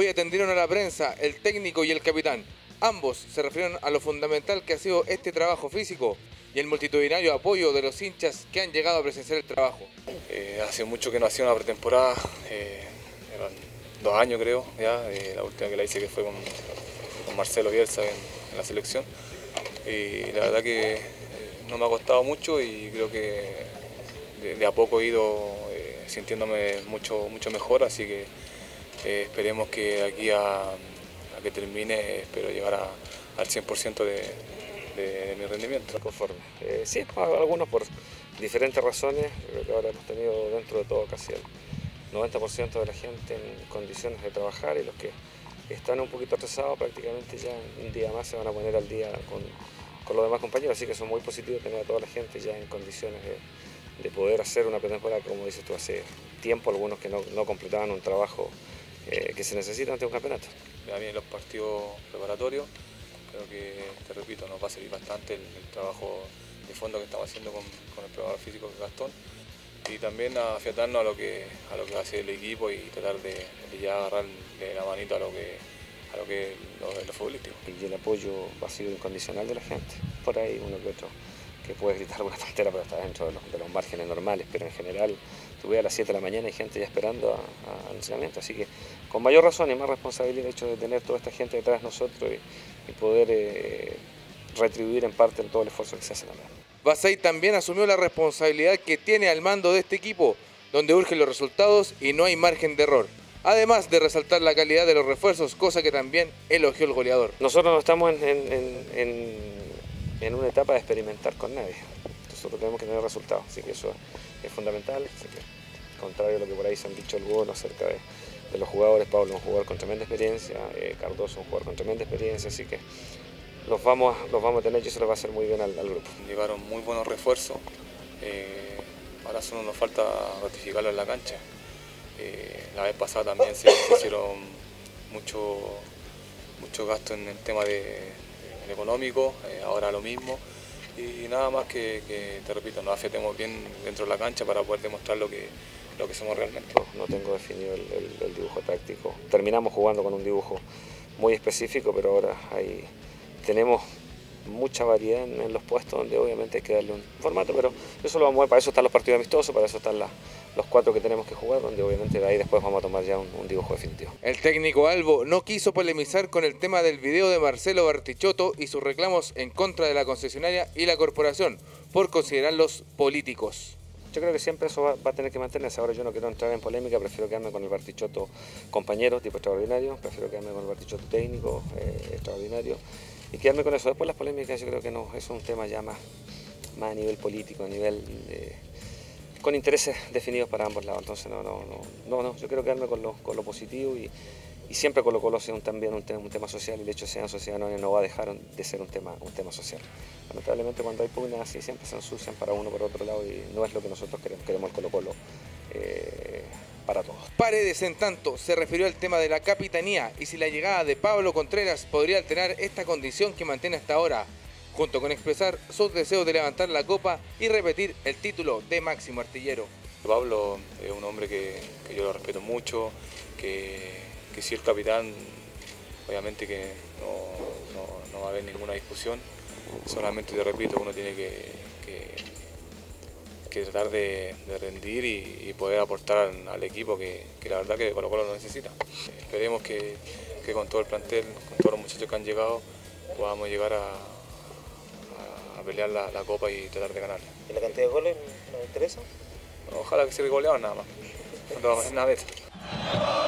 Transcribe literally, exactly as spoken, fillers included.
atendieron a la prensa, el técnico y el capitán. Ambos se refirieron a lo fundamental que ha sido este trabajo físico y el multitudinario apoyo de los hinchas que han llegado a presenciar el trabajo. Eh, hace mucho que no hacía una pretemporada, eh, eran dos años creo, ya, eh, la última que la hice que fue con, con Marcelo Bielsa en, en la selección. Y la verdad que eh, no me ha costado mucho y creo que de, de a poco he ido eh, sintiéndome mucho, mucho mejor, así que eh, esperemos que aquí a, a que termine, espero llegar a, al cien por ciento de, de, de mi rendimiento. Conforme. Eh, sí, algunos por diferentes razones, creo que ahora hemos tenido dentro de todo casi el noventa por ciento de la gente en condiciones de trabajar y los que están un poquito atrasados prácticamente ya un día más se van a poner al día con, con los demás compañeros, así que son muy positivos tener a toda la gente ya en condiciones de, de poder hacer una pretemporada, como dices tú, hace tiempo algunos que no, no completaban un trabajo eh, que se necesita ante un campeonato. Ya vienen los partidos preparatorios, creo que, te repito, nos va a servir bastante el, el trabajo de fondo que estamos haciendo con, con el preparador físico Gastón y también a afiatarnos a lo que, a lo que va a ser el equipo y tratar de, de ya agarrarle la manito a lo que a lo que lo, lo futbolístico. Y el apoyo ha sido incondicional de la gente, por ahí uno que otro que puede gritar alguna tontera pero está dentro de los, de los márgenes normales, pero en general tuve a las siete de la mañana y gente ya esperando al entrenamiento, así que con mayor razón y más responsabilidad el hecho de tener toda esta gente detrás de nosotros y, y poder eh, retribuir en parte en todo el esfuerzo que se hace también. Basay también asumió la responsabilidad que tiene al mando de este equipo, donde urgen los resultados y no hay margen de error. Además de resaltar la calidad de los refuerzos, cosa que también elogió el goleador. Nosotros no estamos en, en, en, en una etapa de experimentar con nadie. Nosotros tenemos que tener resultados, así que eso es fundamental. Así que, contrario a lo que por ahí se han dicho algunos acerca de, de los jugadores, Pablo es un jugador con tremenda experiencia, eh, Cardoso es un jugador con tremenda experiencia, así que los vamos, los vamos a tener y eso les va a hacer muy bien al, al grupo. Llegaron muy buenos refuerzos, eh, ahora solo nos falta ratificarlo en la cancha. Eh, la vez pasada también se, se hicieron mucho, mucho gasto en el tema de, de económico, eh, ahora lo mismo. Y nada más que, que, te repito, nos afiatemos bien dentro de la cancha para poder demostrar lo que, lo que somos realmente. No tengo definido el, el, el dibujo táctico. Terminamos jugando con un dibujo muy específico, pero ahora hay, tenemos mucha variedad en, en los puestos donde obviamente hay que darle un formato, pero eso lo vamos a ver, para eso están los partidos amistosos, para eso están la, los cuatro que tenemos que jugar, donde obviamente de ahí después vamos a tomar ya un, un dibujo definitivo. El técnico Albo no quiso polemizar con el tema del video de Marcelo Bartichotto y sus reclamos en contra de la concesionaria y la corporación, por considerarlos políticos. Yo creo que siempre eso va, va a tener que mantenerse. Ahora yo no quiero entrar en polémica, prefiero quedarme con el Bartichotto compañero, tipo extraordinario, prefiero quedarme con el Bartichotto técnico, eh, extraordinario, y quedarme con eso. Después las polémicas yo creo que no, eso es un tema ya más, más a nivel político, a nivel de, con intereses definidos para ambos lados. Entonces no, no, no, no, no. Yo quiero quedarme con lo, con lo positivo y, y siempre Colo Colo sea un, también un tema, un tema social y el hecho de ser sociedad no, no va a dejar de ser un tema, un tema social. Lamentablemente cuando hay pugnas así siempre se ensucian para uno por otro lado y no es lo que nosotros queremos, queremos el Colo Colo eh, para todos. Paredes en tanto se refirió al tema de la capitanía y si la llegada de Pablo Contreras podría alterar esta condición que mantiene hasta ahora, junto con expresar sus deseos de levantar la copa y repetir el título de máximo artillero. Pablo es un hombre que, que yo lo respeto mucho, que, que si el capitán, obviamente que no, no, no va a haber ninguna discusión, solamente te repito, uno tiene que, que, que tratar de, de rendir y, y poder aportar al, al equipo que, que la verdad que Colo Colo lo necesita. Esperemos que, que con todo el plantel, con todos los muchachos que han llegado, podamos llegar a, a, a pelear la, la copa y tratar de ganar. ¿Y la cantidad de goles nos interesa? Ojalá que sea goleado nada más, no, nada más.